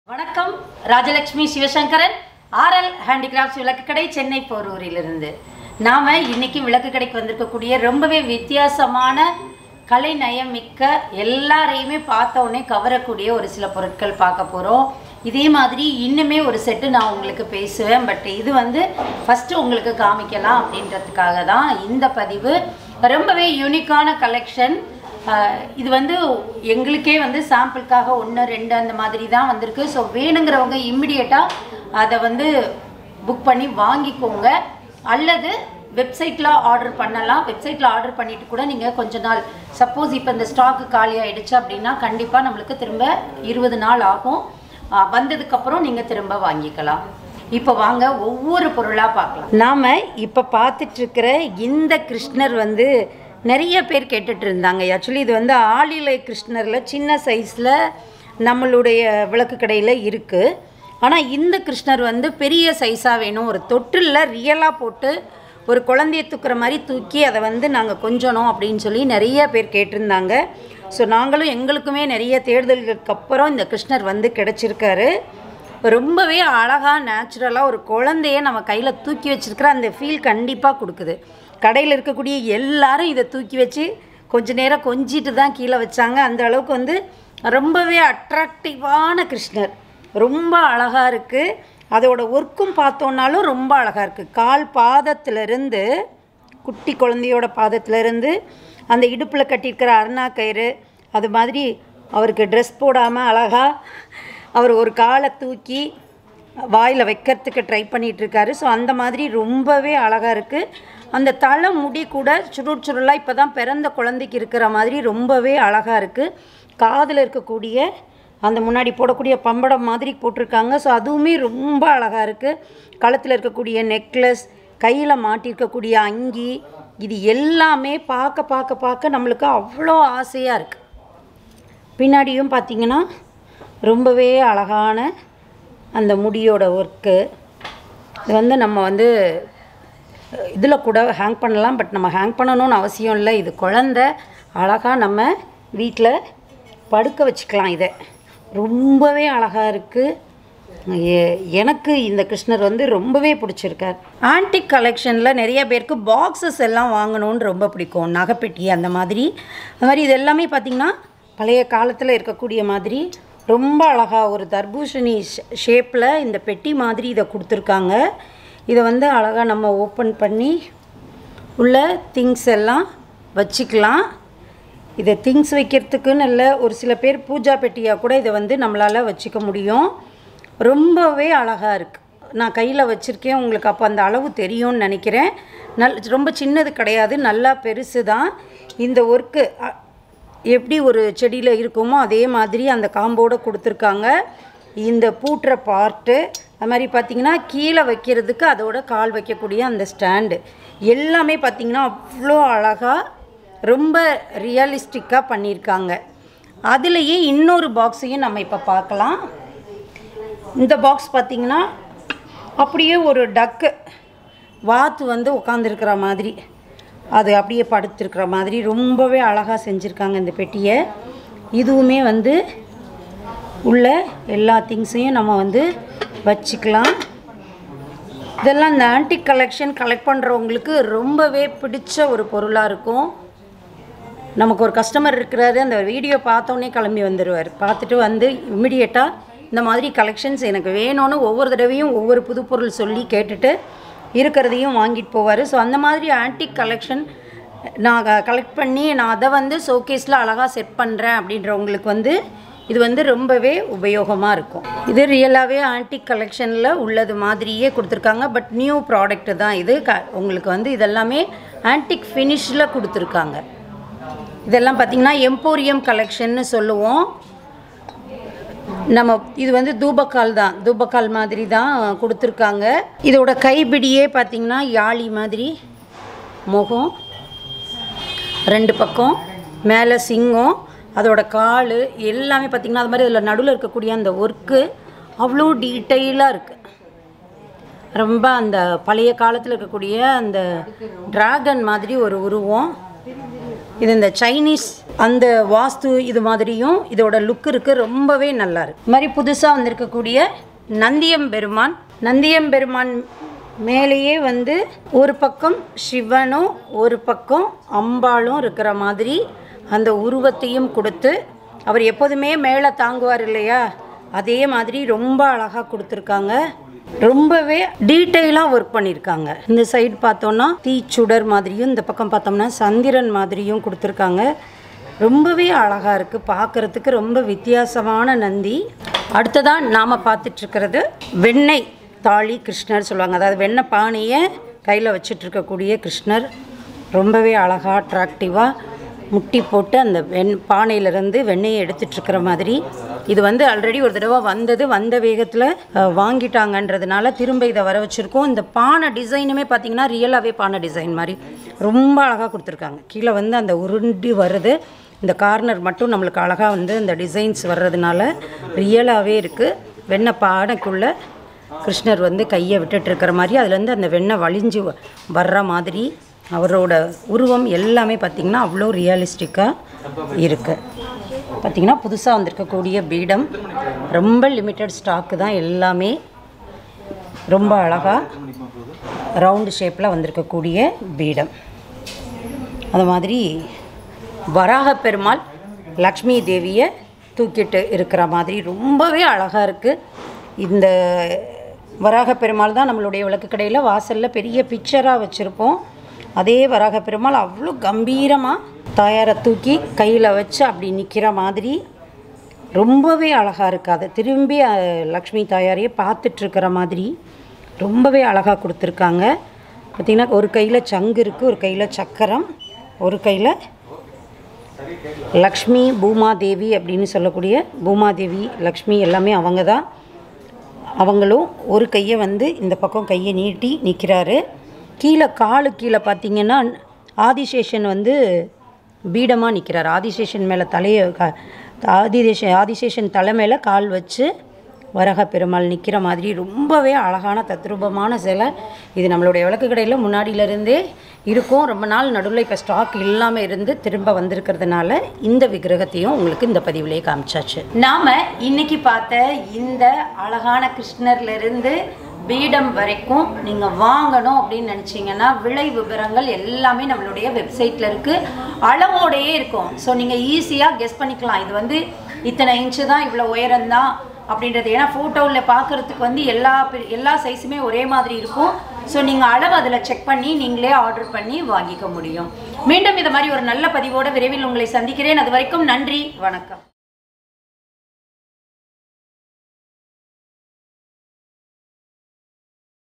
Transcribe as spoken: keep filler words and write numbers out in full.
வணக்கம் Rajalakshmi Sivasankaran RL handicrafts விளக்கு கடை சென்னை போரூரிலிருந்து நாம இன்னைக்கு விளக்கு கடைக்கு வந்திருக்கக்கூடிய ரொம்பவே வித்தியாசமான கலை நயம் மிக்க எல்லாரையுமே பார்த்த உடனே கவரக்கூடிய ஒரு சில பொருட்கள் பார்க்க போறோம். இதே மாதிரி இன்னுமே ஒரு செட்டு நான் உங்களுக்கு பேசுவேன். பட் இது வந்து ஃபர்ஸ்ட் உங்களுக்கு காமிக்கலாம் அப்படின்றதுக்காக தான் இந்த பதிவு. ரொம்பவே யூனிக்கான கலெக்ஷன். இது வந்து எங்களுக்கே வந்து சாம்பிளுக்காக ஒன்று ரெண்டு அந்த மாதிரி தான் வந்திருக்கு. ஸோ வேணுங்கிறவங்க இம்மிடியேட்டாக அதை வந்து புக் பண்ணி வாங்கிக்கோங்க, அல்லது வெப்சைட்டில் ஆர்டர் பண்ணலாம். வெப்சைட்டில் ஆர்டர் பண்ணிவிட்டு கூட நீங்கள் கொஞ்ச நாள், சப்போஸ் இப்போ இந்த ஸ்டாக்கு காலி ஆகிடுச்சு அப்படின்னா கண்டிப்பாக நம்மளுக்கு திரும்ப இருபது நாள் ஆகும். வந்ததுக்கப்புறம் நீங்கள் திரும்ப வாங்கிக்கலாம். இப்போ வாங்க ஒவ்வொரு பொருளாக பார்க்கலாம். நாம் இப்போ பார்த்துட்ருக்கிற இந்த கிருஷ்ணர் வந்து நிறைய பேர் கேட்டுட்டு இருந்தாங்க. ஆக்சுவலி இது வந்து ஆளிலை கிருஷ்ணரில் சின்ன சைஸில் நம்மளுடைய விளக்கு கடையில் இருக்குது. ஆனால் இந்த கிருஷ்ணர் வந்து பெரிய சைஸாக வேணும், ஒரு தொட்டிலில் ரியலாக போட்டு ஒரு குழந்தைய தூக்குற மாதிரி தூக்கி அதை வந்து நாங்கள் கொஞ்சணும் அப்படின்னு சொல்லி நிறைய பேர் கேட்டிருந்தாங்க. ஸோ நாங்களும் எங்களுக்குமே நிறைய தேடுதல்களுக்கு அப்புறம் இந்த கிருஷ்ணர் வந்து கிடச்சிருக்காரு. ரொம்பவே அழகாக நேச்சுரலாக ஒரு குழந்தைய நம்ம கையில் தூக்கி வச்சுருக்கிற அந்த ஃபீல் கண்டிப்பாக கொடுக்குது. கடையில் இருக்கக்கூடிய எல்லாரும் இதை தூக்கி வச்சு கொஞ்ச நேரம் கொஞ்சிட்டு தான் கீழே வச்சாங்க. அந்த அளவுக்கு வந்து ரொம்பவே அட்ராக்டிவான கிருஷ்ணர், ரொம்ப அழகாக இருக்குது. அதோட ஒர்க்கும் பார்த்தோன்னாலும் ரொம்ப அழகாக இருக்குது. கால் பாதத்திலிருந்து, குட்டி குழந்தையோட பாதத்திலிருந்து அந்த இடுப்பில் கட்டியிருக்கிற அருணா கயிறு, அது மாதிரி அவருக்கு ட்ரெஸ் போடாமல் அழகாக அவர் ஒரு காலை தூக்கி வாயில் வைக்கிறதுக்கு ட்ரை பண்ணிகிட்ருக்காரு. ஸோ அந்த மாதிரி ரொம்பவே அழகாக இருக்குது. அந்த தலை முடி கூட சுருள் சுருளாக இப்போ தான் பிறந்த குழந்தைக்கு இருக்கிற மாதிரி ரொம்பவே அழகாக இருக்குது. காதில் இருக்கக்கூடிய அந்த முன்னாடி போடக்கூடிய பம்படம் மாதிரி போட்டிருக்காங்க. ஸோ அதுவுமே ரொம்ப அழகாக இருக்குது. கழுத்தில் இருக்கக்கூடிய நெக்லஸ், கையில் மாட்டியிருக்கக்கூடிய அங்கி, இது எல்லாமே பார்க்க பார்க்க பார்க்க நம்மளுக்கு அவ்வளோ ஆசையாக இருக்குது. பின்னாடியும் பார்த்திங்கன்னா ரொம்பவே அழகான அந்த முடியோட ஒர்க்கு. இது வந்து நம்ம வந்து இதில் கூட ஹேங் பண்ணலாம், பட் நம்ம ஹேங் பண்ணணும்னு அவசியம் இல்லை. இது குழந்த அழகாக நம்ம வீட்டில் படுக்க வச்சுக்கலாம். இதை ரொம்பவே அழகாக இருக்குது. எனக்கு இந்த கிருஷ்ணர் வந்து ரொம்பவே பிடிச்சிருக்கார். ஆன்டிக் கலெக்ஷனில் நிறைய பேருக்கு பாக்ஸஸ் எல்லாம் வாங்கணுன்னு ரொம்ப பிடிக்கும், நகைப்பெட்டி அந்த மாதிரி. அது மாதிரி இது எல்லாமே பார்த்திங்கன்னா பழைய காலத்தில் இருக்கக்கூடிய மாதிரி ரொம்ப அழகாக ஒரு தர்பூசணி ஷேப்பில் இந்த பெட்டி மாதிரி இதை கொடுத்துருக்காங்க. இதை வந்து அழகாக நம்ம ஓப்பன் பண்ணி உள்ள திங்ஸ் எல்லாம் வச்சுக்கலாம். இதை திங்ஸ் வைக்கிறதுக்குன்னு இல்லை, ஒரு சில பேர் பூஜா பெட்டியாக கூட இதை வந்து நம்மளால் வச்சுக்க முடியும். ரொம்பவே அழகாக இருக்குது. நான் கையில் வச்சுருக்கேன், உங்களுக்கு அப்போ அந்த அளவு தெரியும்னு நினைக்கிறேன். நல் ரொம்ப சின்னது கிடையாது, நல்லா பெருசு தான். இந்த ஒர்க்கு எப்படி ஒரு செடியில் இருக்குமோ அதே மாதிரி அந்த காம்போடு கொடுத்துருக்காங்க. இந்த பூட்டுற பார்ட்டு, அது மாதிரி பார்த்திங்கன்னா கீழே வைக்கிறதுக்கு அதோட கால் வைக்கக்கூடிய அந்த ஸ்டாண்டு, எல்லாமே பார்த்திங்கன்னா அவ்வளோ அழகாக ரொம்ப ரியலிஸ்டிக்காக பண்ணியிருக்காங்க. அதுலேயே இன்னொரு பாக்ஸையும் நம்ம இப்போ பார்க்கலாம். இந்த பாக்ஸ் பார்த்திங்கன்னா அப்படியே ஒரு டக்கு வாத்து வந்து உட்காந்துருக்கிற மாதிரி, அது அப்படியே படுத்துருக்கிற மாதிரி ரொம்பவே அழகாக செஞ்சுருக்காங்க இந்த பெட்டியை. இதுவுமே வந்து உள்ள எல்லா திங்ஸையும் நம்ம வந்து வச்சுக்கலாம். இதெல்லாம் இந்த ஆன்டிக் கலெக்ஷன் கலெக்ட் பண்ணுறவங்களுக்கு ரொம்பவே பிடிச்ச ஒரு பொருளாக இருக்கும். நமக்கு ஒரு கஸ்டமர் இருக்கிறாரு, அந்த வீடியோ பார்த்தோன்னே கிளம்பி வந்துடுவார். பார்த்துட்டு வந்து இம்மிடியேட்டாக இந்த மாதிரி கலெக்ஷன்ஸ் எனக்கு வேணும்னு ஒவ்வொரு தடவையும் ஒவ்வொரு புது பொருள் சொல்லி கேட்டுட்டு இருக்கிறதையும் வாங்கிட்டு போவார். ஸோ அந்த மாதிரி ஆன்டிக் கலெக்ஷன் நான் கலெக்ட் பண்ணி நான் அதை வந்து ஷோகேஸில் அழகாக செட் பண்ணுறேன் அப்படின்றவங்களுக்கு வந்து இது வந்து ரொம்பவே உபயோகமாக இருக்கும். இது ரியலாகவே ஆன்டிக் கலெக்ஷனில் உள்ளது மாதிரியே கொடுத்துருக்காங்க. பட் நியூ ப்ராடக்ட்டு தான் இது. க உங்களுக்கு வந்து இதெல்லாமே ஆன்டிக் ஃபினிஷில் கொடுத்துருக்காங்க. இதெல்லாம் பார்த்திங்கன்னா எம்போரியம் கலெக்ஷன்னு சொல்லுவோம் நம்ம. இது வந்து தூபக்கால் தான், தூபக்கால் மாதிரி தான் கொடுத்துருக்காங்க. இதோட கைப்பிடியே பார்த்திங்கன்னா யாழி மாதிரி, முகம் ரெண்டு பக்கம், மேலே சிங்கம், அதோட கால் எல்லாமே பார்த்திங்கன்னா அது மாதிரி அதில் நடுவில் இருக்கக்கூடிய அந்த ஒர்க்கு அவ்வளோ டீட்டெயிலாக இருக்குது. ரொம்ப அந்த பழைய காலத்தில் இருக்கக்கூடிய அந்த டிராகன் மாதிரி ஒரு உருவம். இது இந்த சைனீஸ் அந்த வாஸ்து இது மாதிரியும் இதோட லுக் இருக்குது, ரொம்பவே நல்லா இருக்கு. இது மாதிரி புதுசாக வந்திருக்கக்கூடிய நந்தியம்பெருமான். நந்தியம்பெருமான் மேலேயே வந்து ஒரு பக்கம் சிவனும் ஒரு பக்கம் அம்பாளும் இருக்கிற மாதிரி அந்த உருவத்தையும் கொடுத்து, அவர் எப்போதுமே மேலே தாங்குவார் இல்லையா, அதே மாதிரி ரொம்ப அழகாக கொடுத்துருக்காங்க. ரொம்பவே டீட்டெயிலாக ஒர்க் பண்ணியிருக்காங்க. இந்த சைடு பார்த்தோன்னா தீச்சுடர் மாதிரியும், இந்த பக்கம் பார்த்தோம்னா சந்திரன் மாதிரியும் கொடுத்துருக்காங்க. ரொம்பவே அழகாக இருக்குது, பார்க்குறதுக்கு ரொம்ப வித்தியாசமான நந்தி. அடுத்ததாக நாம் பார்த்துட்ருக்கிறது வெண்ணெய் தாளி கிருஷ்ணர் சொல்லுவாங்க. அதாவது வெண்ணெய் பானையை கையில் வச்சிட்ருக்கக்கூடிய கிருஷ்ணர் ரொம்பவே அழகாக அட்ராக்டிவாக முட்டி போட்டு அந்த வெண் பானையிலேருந்து வெண்ணெயை எடுத்துகிட்ருக்கிற மாதிரி. இது வந்து ஆல்ரெடி ஒரு தடவை வந்தது, வந்த வேகத்தில் வாங்கிட்டாங்கன்றதுனால திரும்ப இதை வர வச்சுருக்கோம். இந்த பானை டிசைனுமே பார்த்திங்கன்னா ரியலாகவே பானை டிசைன் மாதிரி ரொம்ப அழகாக கொடுத்துருக்காங்க. கீழே வந்து அந்த உருண்டி வருது, இந்த கார்னர் மட்டும் நம்மளுக்கு அழகாக வந்து இந்த டிசைன்ஸ் வர்றதுனால ரியலாகவே இருக்குது. வெண்ணெய் பானைக்குள்ளே கிருஷ்ணர் வந்து கையை விட்டுட்டுருக்கிற மாதிரி, அதுலேருந்து அந்த வெண்ணெய் வழிஞ்சு வர்ற மாதிரி அவரோட உருவம் எல்லாமே பார்த்திங்கன்னா அவ்வளோ ரியலிஸ்டிக்காக இருக்குது. பார்த்திங்கன்னா புதுசாக வந்திருக்கக்கூடிய பீடம் ரொம்ப லிமிட்டட் ஸ்டாக்கு தான், எல்லாமே ரொம்ப அழகாக ரவுண்டு ஷேப்பில் வந்திருக்கக்கூடிய பீடம். அது மாதிரி வராக பெருமாள் லக்ஷ்மி தேவியை தூக்கிட்டு இருக்கிற மாதிரி ரொம்பவே அழகாக இருக்குது. இந்த வராக பெருமாள் தான் நம்மளுடைய விளக்கு கடையில் வாசலில் பெரிய பிக்சராக வச்சுருப்போம். அதே வராக பெருமாள் அவ்வளோ கம்பீரமாக தாயாரை தூக்கி கையில் வச்சு அப்படி நிற்கிற மாதிரி ரொம்பவே அழகாக இருக்காது. திரும்பி லக்ஷ்மி தாயாரையே பார்த்துட்ருக்கிற மாதிரி ரொம்பவே அழகாக கொடுத்துருக்காங்க. பார்த்திங்கன்னா ஒரு கையில் சங்கு இருக்குது, ஒரு கையில் சக்கரம், ஒரு கையில் லக்ஷ்மி பூமாதேவி அப்படின்னு சொல்லக்கூடிய பூமாதேவி லக்ஷ்மி எல்லாமே அவங்க தான். அவங்களும் ஒரு கையை வந்து இந்த பக்கம் கையை நீட்டி நிற்கிறாரு. கீழே காலு கீழே பார்த்திங்கன்னா ஆதிசேஷன் வந்து பீடமாக நிற்கிறார். ஆதிசேஷன் மேலே தலையை ஆதிசேஷன் ஆதிசேஷன் தலை மேலே கால் வச்சு வராக பெருமாள் நிற்கிற மாதிரி ரொம்பவே அழகான தத்ரூபமான சிலை. இது நம்மளுடைய விளக்கு கடையில் முன்னாடியிலேருந்தே இருக்கும். ரொம்ப நாள் நடுவில் இப்போ ஸ்டாக் இல்லாமல் இருந்து திரும்ப வந்திருக்கிறதுனால இந்த விக்கிரகத்தையும் உங்களுக்கு இந்த பதிவிலே காமிச்சாச்சு. நாம் இன்றைக்கி பார்த்த இந்த அழகான கிருஷ்ணர்லேருந்து பீடம் வரைக்கும் நீங்கள் வாங்கணும் அப்படின்னு நினச்சிங்கன்னா விலை விவரங்கள் எல்லாமே நம்மளுடைய வெப்சைட்டில் இருக்குது, அளவோடையே இருக்கும். ஸோ நீங்கள் ஈஸியாக கெஸ் பண்ணிக்கலாம் இது வந்து இத்தனை இன்ச்சு தான், இவ்வளோ உயரம்தான் அப்படின்றது. ஏன்னா ஃபோட்டோவில் பார்க்குறதுக்கு வந்து எல்லா எல்லா சைஸுமே ஒரே மாதிரி இருக்கும். ஸோ நீங்கள் அளவு அதில் செக் பண்ணி நீங்களே ஆர்டர் பண்ணி வாங்கிக்க முடியும். மீண்டும் இது மாதிரி ஒரு நல்ல பதிவோடு விரைவில் உங்களை சந்திக்கிறேன். அது வரைக்கும் நன்றி, வணக்கம்.